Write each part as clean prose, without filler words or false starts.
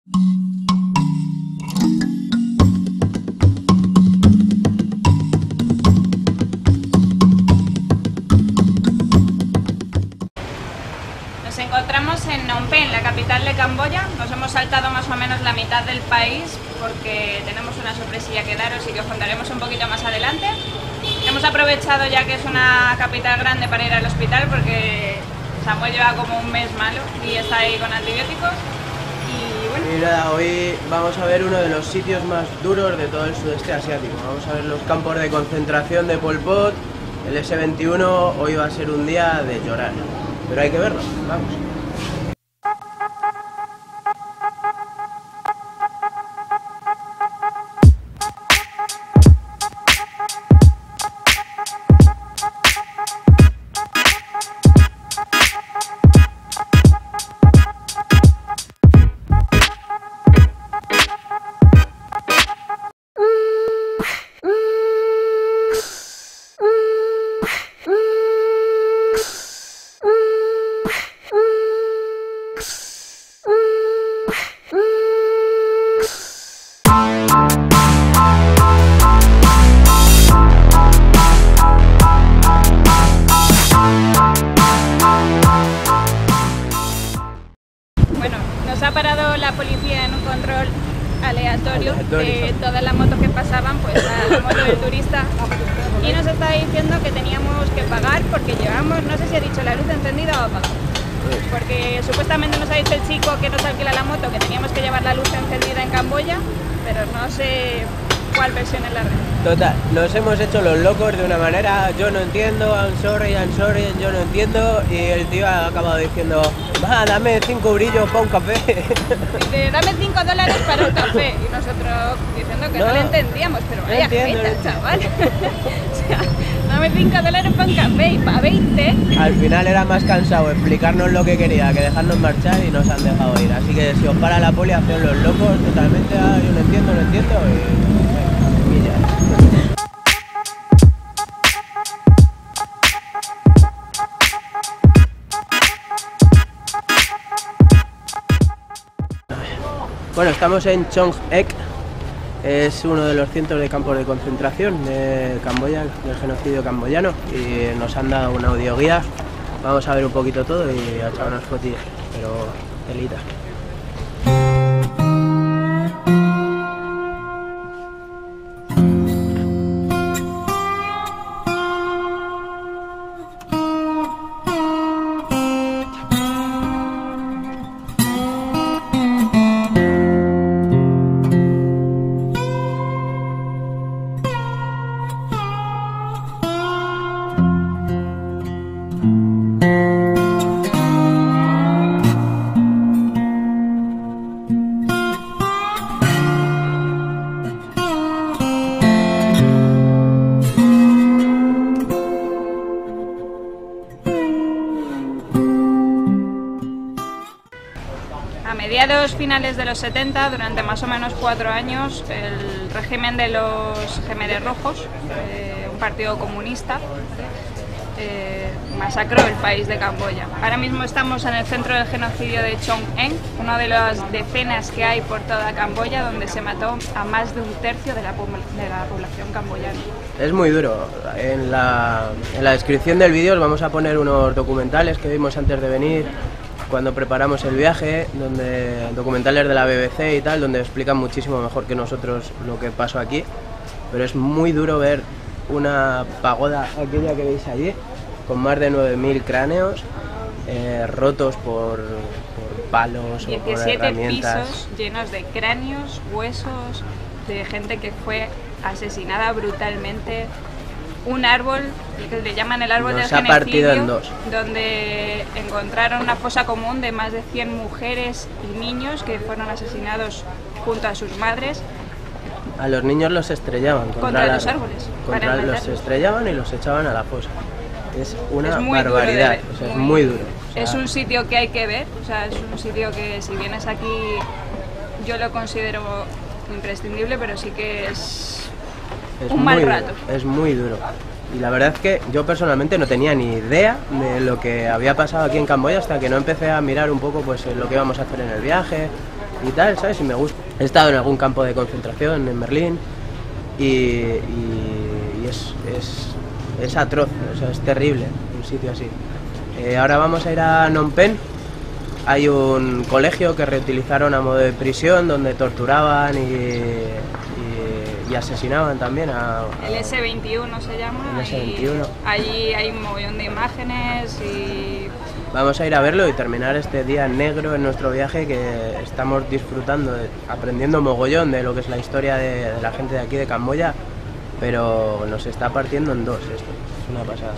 Nos encontramos en Phnom Penh, la capital de Camboya. Nos hemos saltado más o menos la mitad del país porque tenemos una sorpresilla que daros y que os contaremos un poquito más adelante. Hemos aprovechado ya que es una capital grande para ir al hospital porque Samuel lleva como un mes malo y está ahí con antibióticos. Y bueno. Y nada, hoy vamos a ver uno de los sitios más duros de todo el sudeste asiático. Vamos a ver los campos de concentración de Pol Pot, el S-21. Hoy va a ser un día de llorar, pero hay que verlo, vamos. Nos ha parado la policía en un control aleatorio de todas las motos que pasaban, pues la moto del turista, y nos está diciendo que teníamos que pagar porque llevamos, no sé si ha dicho la luz encendida o apagada, porque supuestamente nos ha dicho el chico que nos alquila la moto que teníamos que llevar la luz encendida en Camboya, pero no sé cuál versión es la real. Total, nos hemos hecho los locos de una manera, yo no entiendo, I'm sorry, yo no entiendo, y el tío ha acabado diciendo, va, dame 5 brillos para un café. Dice, dame $5 para un café, y nosotros diciendo que no le entendíamos, pero vaya jeta, chaval. O sea, dame $5 para un café y para 20. Al final era más cansado explicarnos lo que quería que dejarnos marchar y nos han dejado ir, así que si os para la poli, haced los locos totalmente, yo no entiendo, y ya. Bueno, estamos en Chong Ek, es uno de los cientos de campos de concentración de Camboya, del genocidio camboyano, y nos han dado una audioguía. Vamos a ver un poquito todo y a echar unas fotillas, pero telita. A mediados finales de los 70, durante más o menos 4 años, el régimen de los Jemeres Rojos, un partido comunista, masacró el país de Camboya. Ahora mismo estamos en el centro del genocidio de Chong Eng, una de las decenas que hay por toda Camboya, donde se mató a más de un tercio de la población camboyana. Es muy duro. En la descripción del vídeo os vamos a poner unos documentales que vimos antes de venir, cuando preparamos el viaje, documentales de la BBC y tal, donde explican muchísimo mejor que nosotros lo que pasó aquí, pero es muy duro ver una pagoda, aquella que veis allí, con más de 9000 cráneos rotos por palos o por herramientas. Pisos llenos de cráneos, huesos, de gente que fue asesinada brutalmente. Un árbol, que le llaman el árbol del genocidio, partido en dos, donde encontraron una fosa común de más de 100 mujeres y niños que fueron asesinados junto a sus madres. A los niños los estrellaban contra los árboles. Los estrellaban y los echaban a la fosa. Es una barbaridad, o sea, es muy duro. O sea, es un sitio que hay que ver, o sea, es un sitio que si vienes aquí yo lo considero imprescindible, pero sí que es un mal rato. Es muy duro. Y la verdad es que yo personalmente no tenía ni idea de lo que había pasado aquí en Camboya hasta que no empecé a mirar un poco pues lo que íbamos a hacer en el viaje, y tal, ¿sabes? Y me gusta. He estado en algún campo de concentración en Berlín y es atroz, o sea, es terrible un sitio así. Ahora vamos a ir a Phnom Penh. Hay un colegio que reutilizaron a modo de prisión donde torturaban y asesinaban también a... El S21 se llama. El S21. Allí hay un montón de imágenes y... Vamos a ir a verlo y terminar este día negro en nuestro viaje, que estamos disfrutando, aprendiendo mogollón de lo que es la historia de la gente de aquí de Camboya, pero nos está partiendo en dos esto, es una pasada.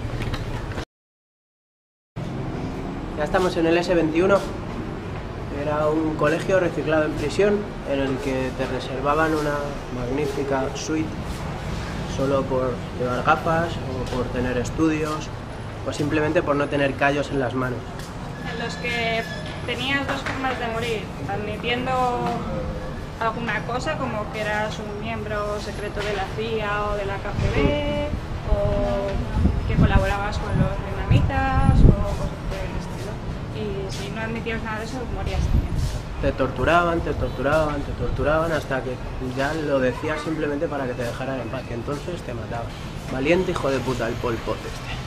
Ya estamos en el S21, era un colegio reciclado en prisión en el que te reservaban una magnífica suite solo por llevar gafas o por tener estudios o simplemente por no tener callos en las manos. En los que tenías dos formas de morir, admitiendo alguna cosa como que eras un miembro secreto de la CIA o de la KGB o que colaborabas con los vietnamitas o cosas por el estilo. Y si no admitías nada de eso, morías también. Te torturaban, te torturaban, te torturaban hasta que ya lo decías simplemente para que te dejaran en paz, y entonces te mataban. Valiente hijo de puta el Pol Pot este.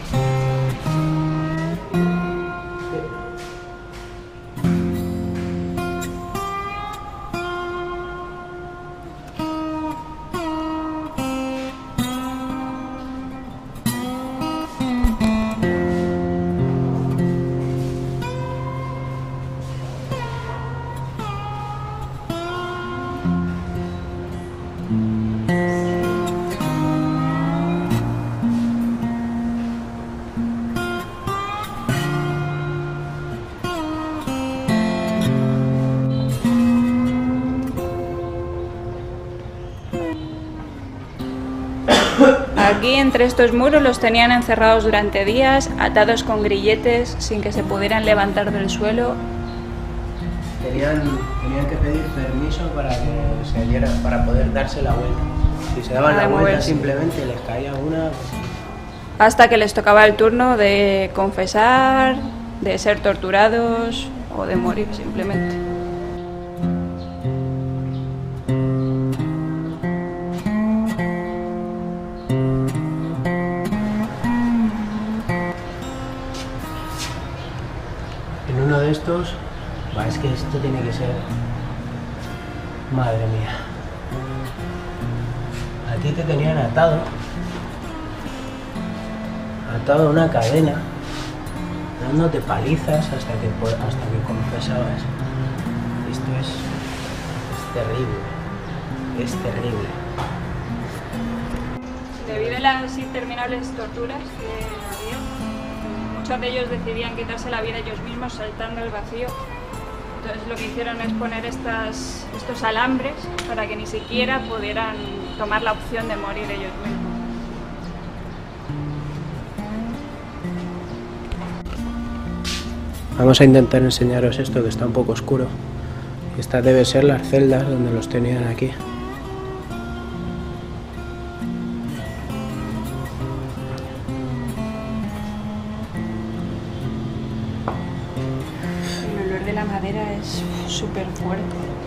Aquí entre estos muros los tenían encerrados durante días, atados con grilletes sin que se pudieran levantar del suelo. Tenían que pedir permiso para que se dieran, para poder darse la vuelta. Si se daban la vuelta simplemente les caía una... Hasta que les tocaba el turno de confesar, de ser torturados o de morir simplemente. En uno de estos, es que esto tiene que ser... Madre mía. A ti te tenían atado a una cadena, dándote palizas hasta que confesabas. Esto es terrible, es terrible. Debido a las interminables torturas que había, muchos de ellos decidían quitarse la vida ellos mismos saltando al vacío. Entonces lo que hicieron es poner estos alambres para que ni siquiera pudieran tomar la opción de morir ellos mismos. Vamos a intentar enseñaros esto, que está un poco oscuro. Estas deben ser las celdas donde los tenían aquí. El olor de la madera es súper fuerte.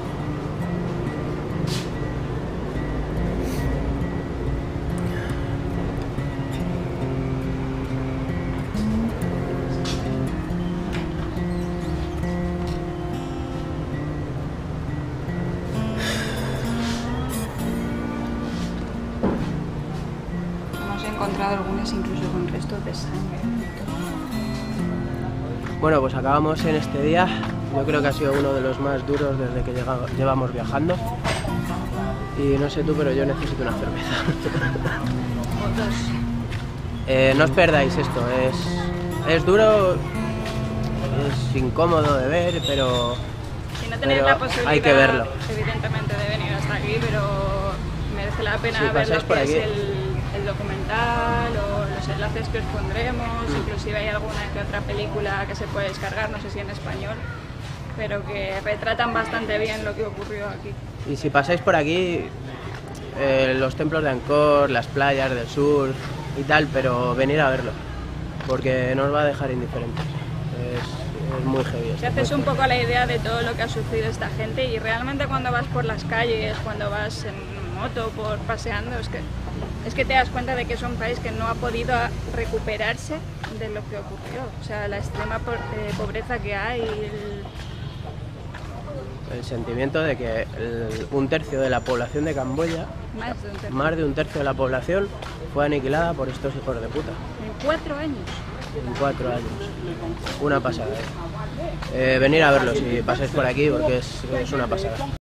Hemos encontrado algunas incluso con restos de sangre. Bueno, pues acabamos en este día. Yo creo que ha sido uno de los más duros desde que llevamos viajando. Y no sé tú, pero yo necesito una cerveza. No os perdáis esto, es duro, es incómodo de ver, pero Si no tenéis la posibilidad, hay que verlo. evidentemente, de venir hasta aquí, pero merece la pena Si ver pasáis lo por que aquí. es el documental o los enlaces que os pondremos, inclusive hay alguna que otra película que se puede descargar, no sé si en español, pero que retratan bastante bien lo que ocurrió aquí. Y si pasáis por aquí, los templos de Angkor, las playas del sur y tal, pero venir a verlo, porque no os va a dejar indiferentes. es muy heavy. Te haces un poco la idea de todo lo que ha sufrido esta gente y realmente cuando vas por las calles, cuando vas en moto, paseando, es que te das cuenta de que es un país que no ha podido recuperarse de lo que ocurrió. O sea, la extrema pobreza que hay, el sentimiento de que un tercio de la población de Camboya, más de un tercio de la población, fue aniquilada por estos hijos de puta. ¿En 4 años? En 4 años. Una pasada. Venir a verlo si pasáis por aquí porque es una pasada.